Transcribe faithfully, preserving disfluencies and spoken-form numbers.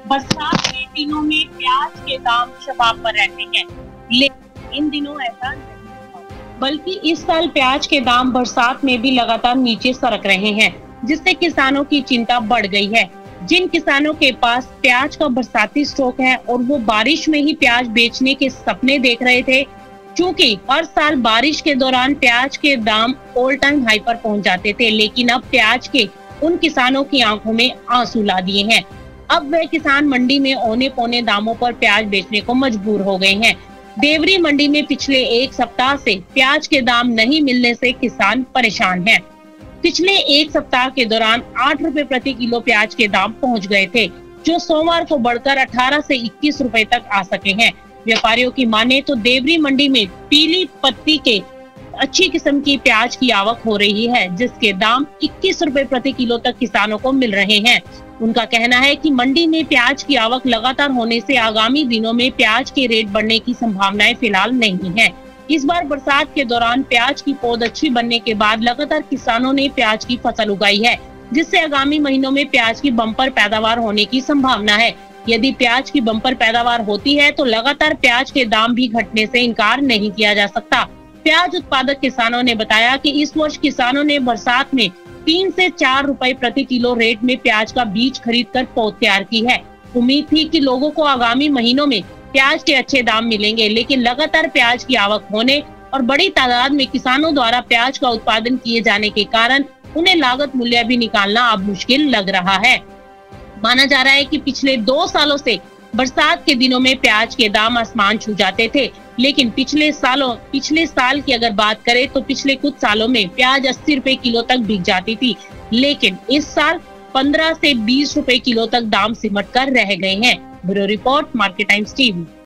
बरसात के दिनों में प्याज के दाम शबाब पर रहते हैं, लेकिन इन दिनों ऐसा नहीं होता, बल्कि इस साल प्याज के दाम बरसात में भी लगातार नीचे सरक रहे हैं, जिससे किसानों की चिंता बढ़ गई है। जिन किसानों के पास प्याज का बरसाती स्टॉक है और वो बारिश में ही प्याज बेचने के सपने देख रहे थे, क्योंकि हर साल बारिश के दौरान प्याज के दाम ऑल टाइम हाई पर पहुंच जाते थे, लेकिन अब प्याज के उन किसानों की आंखों में आंसू ला दिए हैं। अब वह किसान मंडी में औने पौने दामों पर प्याज बेचने को मजबूर हो गए हैं। देवरी मंडी में पिछले एक सप्ताह से प्याज के दाम नहीं मिलने से किसान परेशान हैं। पिछले एक सप्ताह के दौरान आठ रुपए प्रति किलो प्याज के दाम पहुंच गए थे, जो सोमवार को बढ़कर अठारह से इक्कीस रुपए तक आ सके हैं। व्यापारियों की माने तो देवरी मंडी में पीली पत्ती के अच्छी किस्म की प्याज की आवक हो रही है, जिसके दाम इक्कीस रुपए प्रति किलो तक किसानों को मिल रहे हैं। उनका कहना है कि मंडी में प्याज की आवक लगातार होने से आगामी दिनों में प्याज के रेट बढ़ने की संभावनाएं फिलहाल नहीं है। इस बार बरसात के दौरान प्याज की पौध अच्छी बनने के बाद लगातार किसानों ने प्याज की फसल उगाई है, जिससे आगामी महीनों में प्याज की बम्पर पैदावार होने की संभावना है। यदि प्याज की बम्पर पैदावार होती है तो लगातार प्याज के दाम भी घटने से इनकार नहीं किया जा सकता। प्याज उत्पादक किसानों ने बताया कि इस वर्ष किसानों ने बरसात में तीन से चार रुपए प्रति किलो रेट में प्याज का बीज खरीद कर पौध तैयार की है। उम्मीद थी कि लोगों को आगामी महीनों में प्याज के अच्छे दाम मिलेंगे, लेकिन लगातार प्याज की आवक होने और बड़ी तादाद में किसानों द्वारा प्याज का उत्पादन किए जाने के कारण उन्हें लागत मूल्य भी निकालना अब मुश्किल लग रहा है। माना जा रहा है कि पिछले दो सालों से बरसात के दिनों में प्याज के दाम आसमान छू जाते थे, लेकिन पिछले सालों पिछले साल की अगर बात करें तो पिछले कुछ सालों में प्याज अस्सी रुपए किलो तक बिक जाती थी, लेकिन इस साल पंद्रह से बीस रुपए किलो तक दाम सिमट कर रह गए हैं। Bureau report, market times TV.